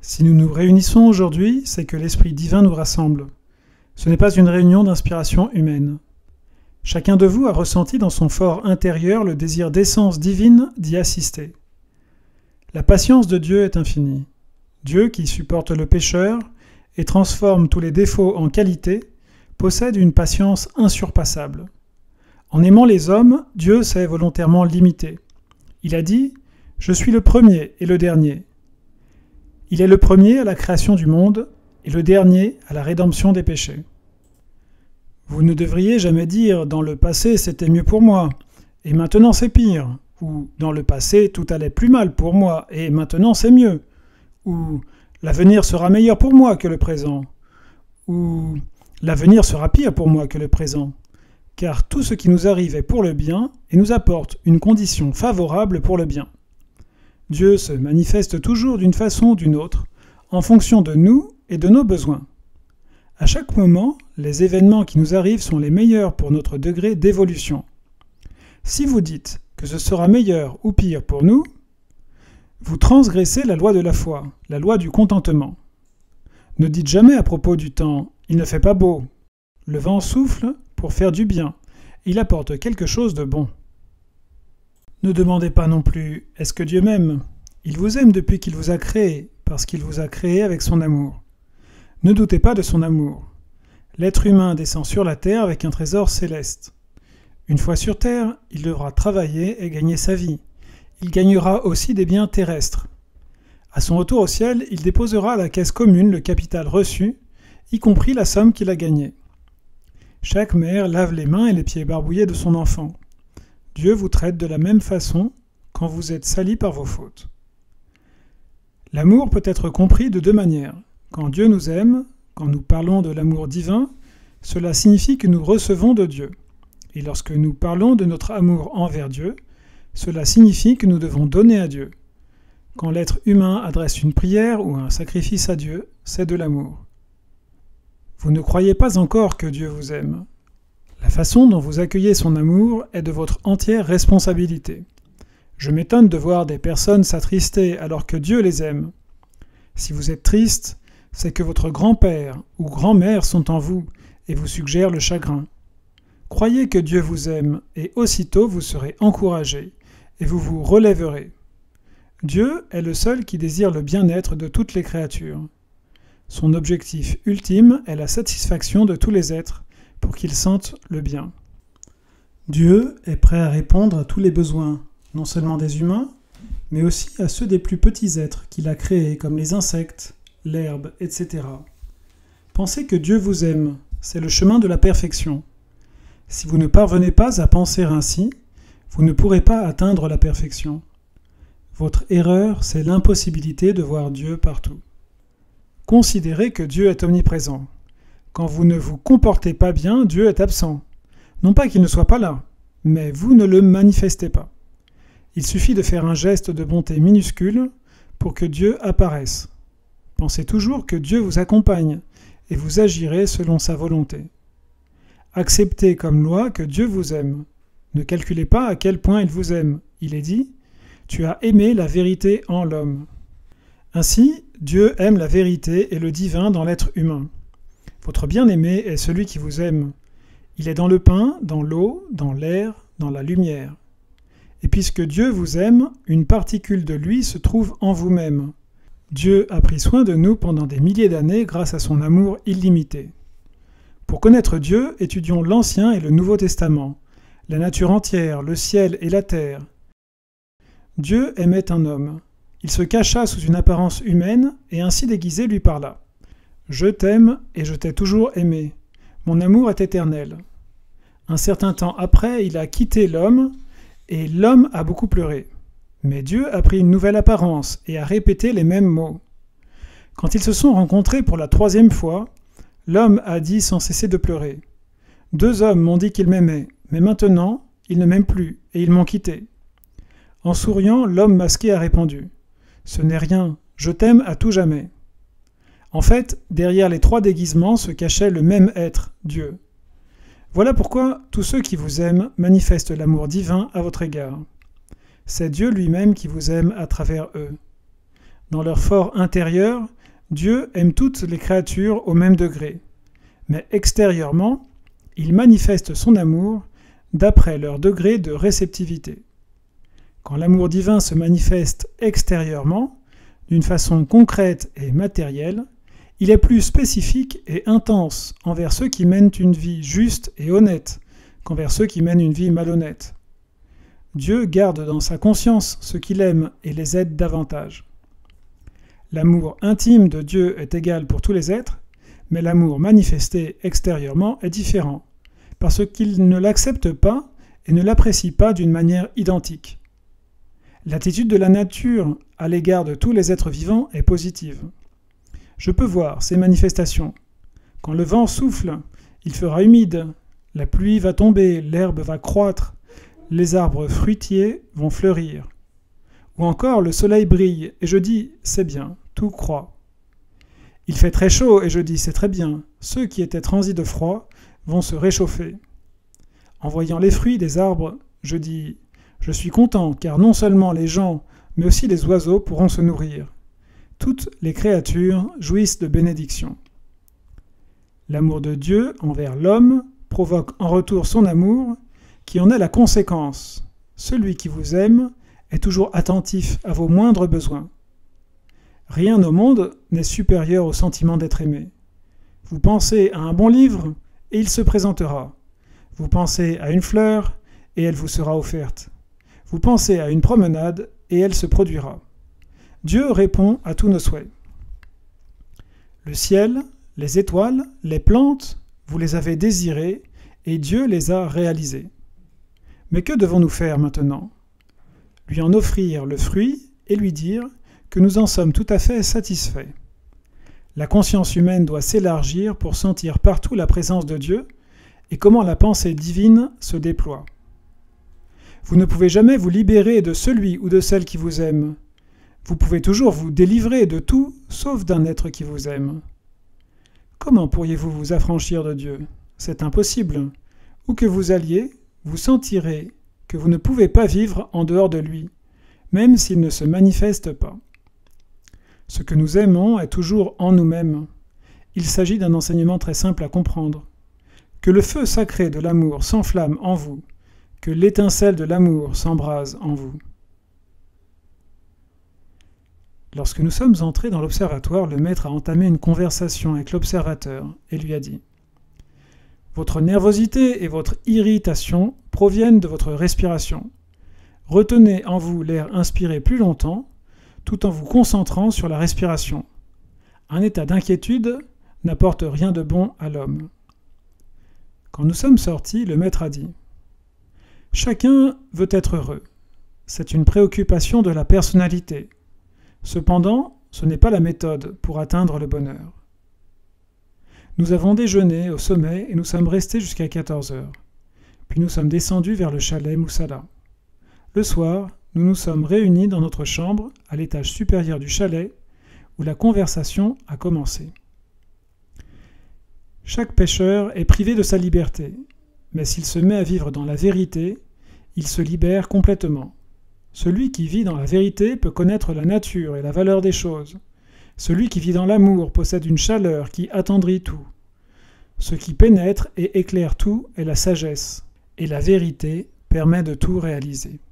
Si nous nous réunissons aujourd'hui, c'est que l'Esprit divin nous rassemble. Ce n'est pas une réunion d'inspiration humaine. Chacun de vous a ressenti dans son fort intérieur le désir d'essence divine d'y assister. La patience de Dieu est infinie. Dieu, qui supporte le pécheur et transforme tous les défauts en qualités, possède une patience insurpassable. En aimant les hommes, Dieu s'est volontairement limité. Il a dit « Je suis le premier et le dernier ». Il est le premier à la création du monde et le dernier à la rédemption des péchés. Vous ne devriez jamais dire « dans le passé c'était mieux pour moi et maintenant c'est pire » ou « dans le passé tout allait plus mal pour moi et maintenant c'est mieux » ou « l'avenir sera meilleur pour moi que le présent » ou « l'avenir sera pire pour moi que le présent » car tout ce qui nous arrive est pour le bien et nous apporte une condition favorable pour le bien. Dieu se manifeste toujours d'une façon ou d'une autre, en fonction de nous et de nos besoins. À chaque moment, les événements qui nous arrivent sont les meilleurs pour notre degré d'évolution. Si vous dites que ce sera meilleur ou pire pour nous, vous transgressez la loi de la foi, la loi du contentement. Ne dites jamais à propos du temps « il ne fait pas beau ». Le vent souffle pour faire du bien, il apporte quelque chose de bon. Ne demandez pas non plus « est-ce que Dieu m'aime ?» Il vous aime depuis qu'il vous a créé, parce qu'il vous a créé avec son amour. Ne doutez pas de son amour. L'être humain descend sur la terre avec un trésor céleste. Une fois sur terre, il devra travailler et gagner sa vie. Il gagnera aussi des biens terrestres. À son retour au ciel, il déposera à la caisse commune le capital reçu, y compris la somme qu'il a gagnée. Chaque mère lave les mains et les pieds barbouillés de son enfant. Dieu vous traite de la même façon quand vous êtes salis par vos fautes. L'amour peut être compris de deux manières. Quand Dieu nous aime, quand nous parlons de l'amour divin, cela signifie que nous recevons de Dieu. Et lorsque nous parlons de notre amour envers Dieu, cela signifie que nous devons donner à Dieu. Quand l'être humain adresse une prière ou un sacrifice à Dieu, c'est de l'amour. Vous ne croyez pas encore que Dieu vous aime. La façon dont vous accueillez son amour est de votre entière responsabilité. Je m'étonne de voir des personnes s'attrister alors que Dieu les aime. Si vous êtes triste, c'est que votre grand-père ou grand-mère sont en vous et vous suggèrent le chagrin. Croyez que Dieu vous aime et aussitôt vous serez encouragé et vous vous relèverez. Dieu est le seul qui désire le bien-être de toutes les créatures. Son objectif ultime est la satisfaction de tous les êtres pour qu'ils sentent le bien. Dieu est prêt à répondre à tous les besoins, non seulement des humains, mais aussi à ceux des plus petits êtres qu'il a créés, comme les insectes, l'herbe, etc. Pensez que Dieu vous aime, c'est le chemin de la perfection. Si vous ne parvenez pas à penser ainsi, vous ne pourrez pas atteindre la perfection. Votre erreur, c'est l'impossibilité de voir Dieu partout. Considérez que Dieu est omniprésent. Quand vous ne vous comportez pas bien, Dieu est absent. Non pas qu'il ne soit pas là, mais vous ne le manifestez pas. Il suffit de faire un geste de bonté minuscule pour que Dieu apparaisse. Pensez toujours que Dieu vous accompagne et vous agirez selon sa volonté. Acceptez comme loi que Dieu vous aime. Ne calculez pas à quel point il vous aime. Il est dit « Tu as aimé la vérité en l'homme ». Ainsi, Dieu aime la vérité et le divin dans l'être humain. Votre bien-aimé est celui qui vous aime. Il est dans le pain, dans l'eau, dans l'air, dans la lumière. Et puisque Dieu vous aime, une particule de lui se trouve en vous-même. Dieu a pris soin de nous pendant des milliers d'années grâce à son amour illimité. Pour connaître Dieu, étudions l'Ancien et le Nouveau Testament, la nature entière, le ciel et la terre. Dieu aimait un homme. Il se cacha sous une apparence humaine et ainsi déguisé lui parla. « Je t'aime et je t'ai toujours aimé. Mon amour est éternel. » Un certain temps après, il a quitté l'homme et l'homme a beaucoup pleuré. Mais Dieu a pris une nouvelle apparence et a répété les mêmes mots. Quand ils se sont rencontrés pour la 3e fois, l'homme a dit sans cesser de pleurer. « 2 hommes m'ont dit qu'ils m'aimaient, mais maintenant, ils ne m'aiment plus et ils m'ont quitté. » En souriant, l'homme masqué a répondu. « Ce n'est rien, je t'aime à tout jamais. » En fait, derrière les 3 déguisements se cachait le même être, Dieu. Voilà pourquoi tous ceux qui vous aiment manifestent l'amour divin à votre égard. C'est Dieu lui-même qui vous aime à travers eux. Dans leur fort intérieur, Dieu aime toutes les créatures au même degré, mais extérieurement, il manifeste son amour d'après leur degré de réceptivité. Quand l'amour divin se manifeste extérieurement, d'une façon concrète et matérielle, il est plus spécifique et intense envers ceux qui mènent une vie juste et honnête qu'envers ceux qui mènent une vie malhonnête. Dieu garde dans sa conscience ceux qu'il aime et les aide davantage. L'amour intime de Dieu est égal pour tous les êtres, mais l'amour manifesté extérieurement est différent, parce qu'il ne l'accepte pas et ne l'apprécie pas d'une manière identique. L'attitude de la nature à l'égard de tous les êtres vivants est positive. Je peux voir ces manifestations. Quand le vent souffle, il fera humide, la pluie va tomber, l'herbe va croître, les arbres fruitiers vont fleurir. Ou encore le soleil brille, et je dis « c'est bien, tout croît ». Il fait très chaud, et je dis « c'est très bien, ceux qui étaient transis de froid vont se réchauffer ». En voyant les fruits des arbres, je dis « je suis content, car non seulement les gens, mais aussi les oiseaux pourront se nourrir. Toutes les créatures jouissent de bénédictions. » L'amour de Dieu envers l'homme provoque en retour son amour, qui en est la conséquence. Celui qui vous aime est toujours attentif à vos moindres besoins. Rien au monde n'est supérieur au sentiment d'être aimé. Vous pensez à un bon livre, et il se présentera. Vous pensez à une fleur, et elle vous sera offerte. Vous pensez à une promenade, et elle se produira. Dieu répond à tous nos souhaits. Le ciel, les étoiles, les plantes, vous les avez désirées, et Dieu les a réalisées. Mais que devons-nous faire maintenant ? Lui en offrir le fruit et lui dire que nous en sommes tout à fait satisfaits. La conscience humaine doit s'élargir pour sentir partout la présence de Dieu et comment la pensée divine se déploie. Vous ne pouvez jamais vous libérer de celui ou de celle qui vous aime. Vous pouvez toujours vous délivrer de tout sauf d'un être qui vous aime. Comment pourriez-vous vous affranchir de Dieu ? C'est impossible. Où que vous alliez, vous sentirez que vous ne pouvez pas vivre en dehors de lui, même s'il ne se manifeste pas. Ce que nous aimons est toujours en nous-mêmes. Il s'agit d'un enseignement très simple à comprendre. Que le feu sacré de l'amour s'enflamme en vous, que l'étincelle de l'amour s'embrase en vous. Lorsque nous sommes entrés dans l'observatoire, le maître a entamé une conversation avec l'observateur et lui a dit « Votre nervosité et votre irritation proviennent de votre respiration. Retenez en vous l'air inspiré plus longtemps, tout en vous concentrant sur la respiration. Un état d'inquiétude n'apporte rien de bon à l'homme. » Quand nous sommes sortis, le maître a dit « Chacun veut être heureux. C'est une préoccupation de la personnalité. Cependant, ce n'est pas la méthode pour atteindre le bonheur. » Nous avons déjeuné au sommet et nous sommes restés jusqu'à 14 heures. Puis nous sommes descendus vers le chalet Moussala. Le soir, nous nous sommes réunis dans notre chambre, à l'étage supérieur du chalet, où la conversation a commencé. Chaque pécheur est privé de sa liberté, mais s'il se met à vivre dans la vérité, il se libère complètement. Celui qui vit dans la vérité peut connaître la nature et la valeur des choses. Celui qui vit dans l'amour possède une chaleur qui attendrit tout. Ce qui pénètre et éclaire tout est la sagesse, et la vérité permet de tout réaliser.